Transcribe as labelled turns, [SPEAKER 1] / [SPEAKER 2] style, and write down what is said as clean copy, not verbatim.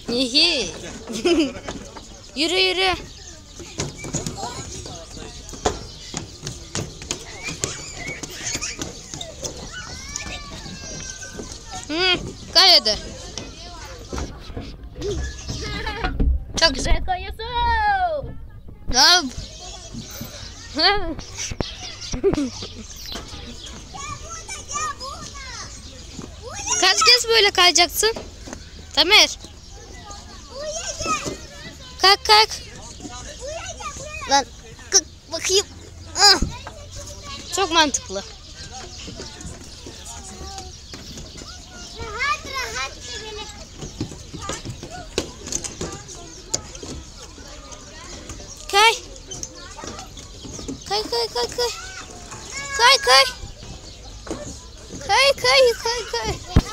[SPEAKER 1] Hihi. Yürü yürü. Kay hadi. Çok güzel kayıyorsun. Hop. Kaç kez böyle kayacaksın? Tamer. Kalk kalk. Lan kalk bakayım. Çok mantıklı.
[SPEAKER 2] Rahat rahat beni.
[SPEAKER 1] Kay. Kay kay kay kay. Kay kay. Kay kay kay kay.